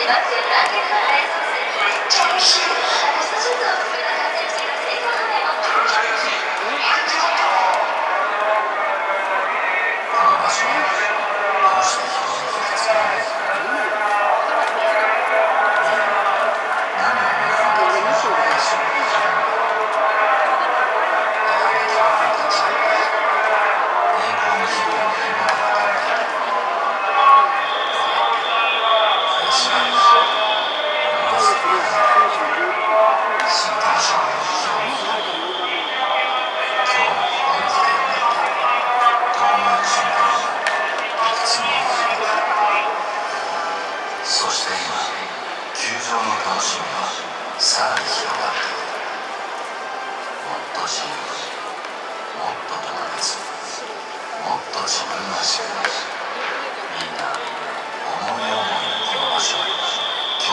そして今、球場の楽しみはさらに広がっている。もっと自由に、もっと特別、もっと自分らしく、みんな